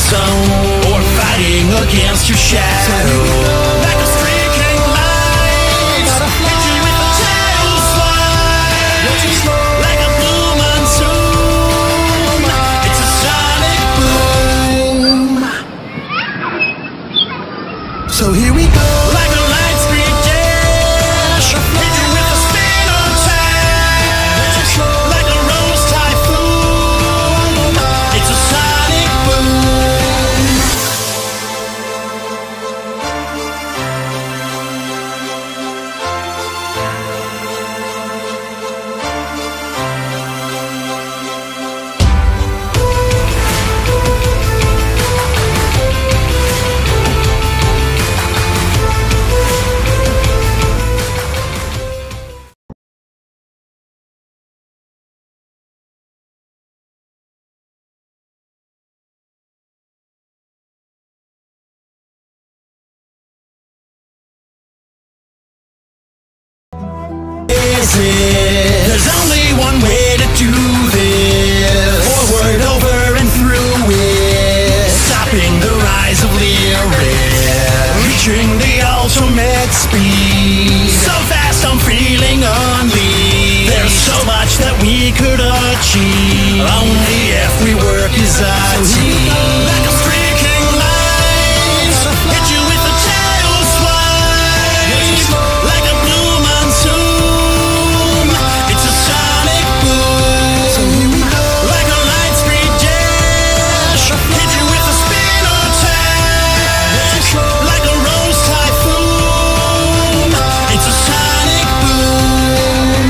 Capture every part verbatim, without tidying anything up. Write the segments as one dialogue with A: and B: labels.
A: zone, or fighting against your shadow. Like a streaking light, hit you with a tail swipe. Like a blue monsoon, it's a sonic boom. So here we go. Like a light street dash, hit you with a spin attack. Like a rose typhoon, it's a sonic boom. There's only one way to do this. Forward, over, and through it. Stopping the rise of lyrics. Reaching the ultimate speed. So fast I'm feeling unleashed. There's so much that we could achieve. Only if we work as a team. Like a streaking light, hit you with a tail swipe. Like a blue monsoon, it's a sonic boom. So here we go. Like a light street dash, hit you with a spin attack. Like a rose typhoon, it's a sonic boom.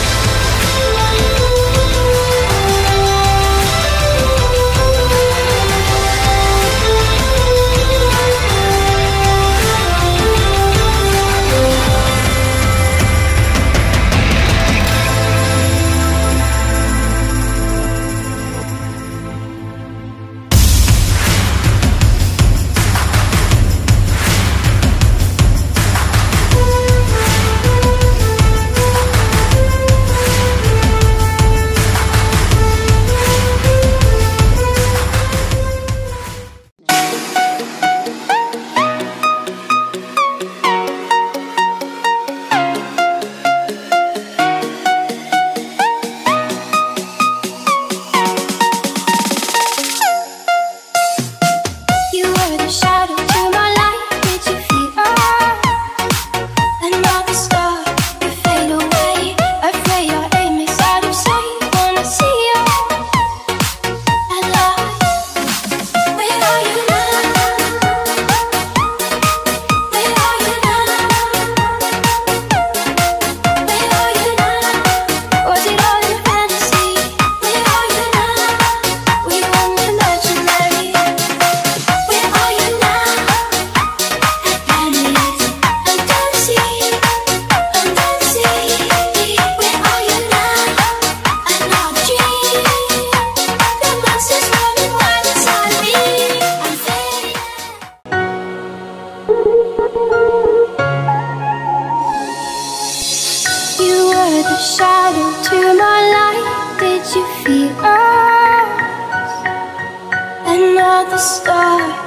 B: You were the shadow to my light. Did you feel us? Another star, you fade away. Afraid our aim is out of sight. Wanna see you alive. Where are you now? Where are you now? Where are you now? Was it all in fantasy? Where are you now? We were imaginary. Where are you now? Planet and dancing, and dancing. Where are you now? Another dream. The monsters running wild inside me. I'm fading. You were the shadow to my light. Did you feel us? Another star.